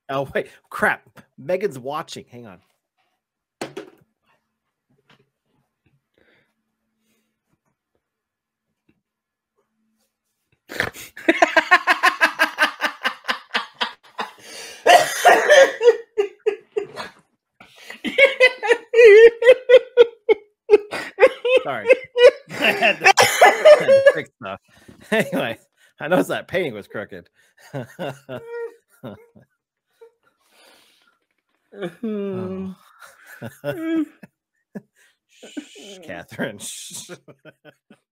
Oh wait, crap! Megan's watching. Hang on. Sorry, I had to fix stuff. Anyway, I noticed that painting was crooked. Oh. Shh, Catherine. Shh.